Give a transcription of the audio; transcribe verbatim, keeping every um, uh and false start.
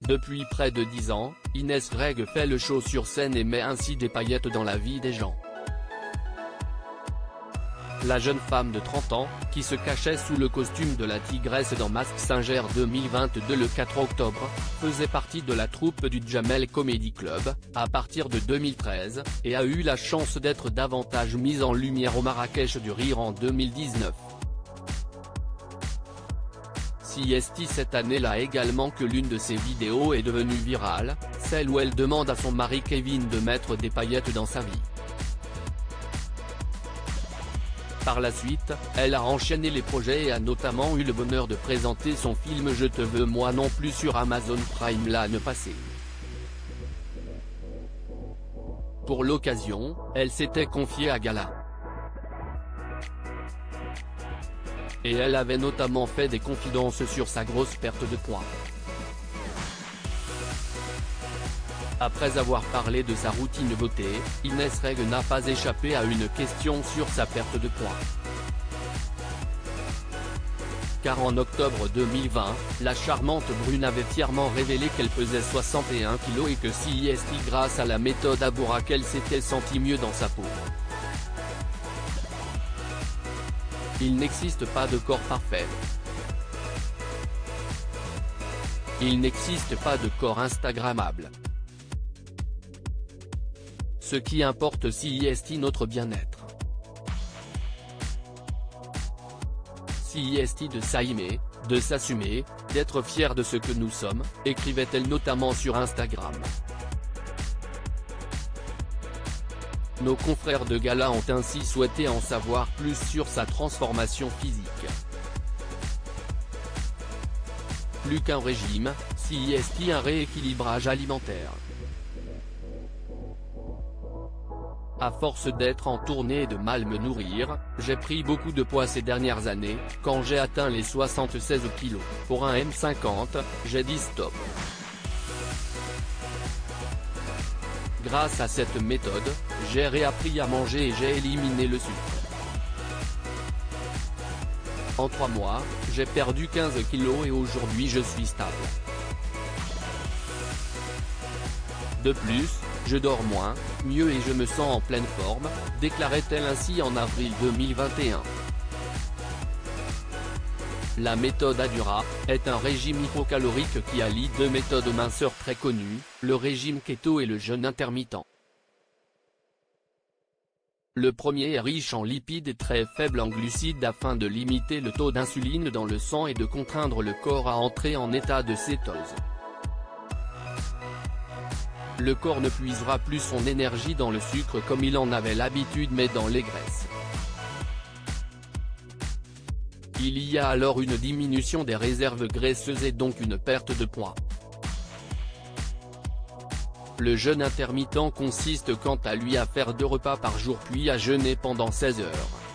Depuis près de dix ans, Inès Reg fait le show sur scène et met ainsi des paillettes dans la vie des gens. La jeune femme de trente ans, qui se cachait sous le costume de la tigresse dans Mask Singer deux mille vingt-deux le quatre octobre, faisait partie de la troupe du Jamel Comedy Club, à partir de deux mille treize, et a eu la chance d'être davantage mise en lumière au Marrakech du Rire en deux mille dix-neuf. C S T cette année-là également que l'une de ses vidéos est devenue virale, celle où elle demande à son mari Kevin de mettre des paillettes dans sa vie. Par la suite, elle a enchaîné les projets et a notamment eu le bonheur de présenter son film Je te veux moi non plus sur Amazon Prime l'année passée. Pour l'occasion, elle s'était confiée à Gala. Et elle avait notamment fait des confidences sur sa grosse perte de poids. Après avoir parlé de sa routine beauté, Inès Reg n'a pas échappé à une question sur sa perte de poids. Car en octobre deux mille vingt, la charmante brune avait fièrement révélé qu'elle pesait soixante et un kilos et que C S T grâce à la méthode Aboura qu'elle s'était sentie mieux dans sa peau. Il n'existe pas de corps parfait. Il n'existe pas de corps instagrammable. Ce qui importe C S T notre bien-être. C S T de s'aimer, de s'assumer, d'être fier de ce que nous sommes, écrivait-elle notamment sur Instagram. Nos confrères de Gala ont ainsi souhaité en savoir plus sur sa transformation physique. Plus qu'un régime, C S T un rééquilibrage alimentaire. À force d'être en tournée et de mal me nourrir, j'ai pris beaucoup de poids ces dernières années. Quand j'ai atteint les soixante-seize kilos, pour un mètre cinquante, j'ai dit stop. Grâce à cette méthode, j'ai réappris à manger et j'ai éliminé le sucre. En trois mois, j'ai perdu quinze kilos et aujourd'hui je suis stable. De plus, je dors moins, mieux et je me sens en pleine forme, déclarait-elle ainsi en avril deux mille vingt et un. La méthode Adura est un régime hypocalorique qui allie deux méthodes minceur très connues, le régime keto et le jeûne intermittent. Le premier est riche en lipides et très faible en glucides afin de limiter le taux d'insuline dans le sang et de contraindre le corps à entrer en état de cétose. Le corps ne puisera plus son énergie dans le sucre comme il en avait l'habitude mais dans les graisses. Il y a alors une diminution des réserves graisseuses et donc une perte de poids. Le jeûne intermittent consiste quant à lui à faire deux repas par jour puis à jeûner pendant seize heures.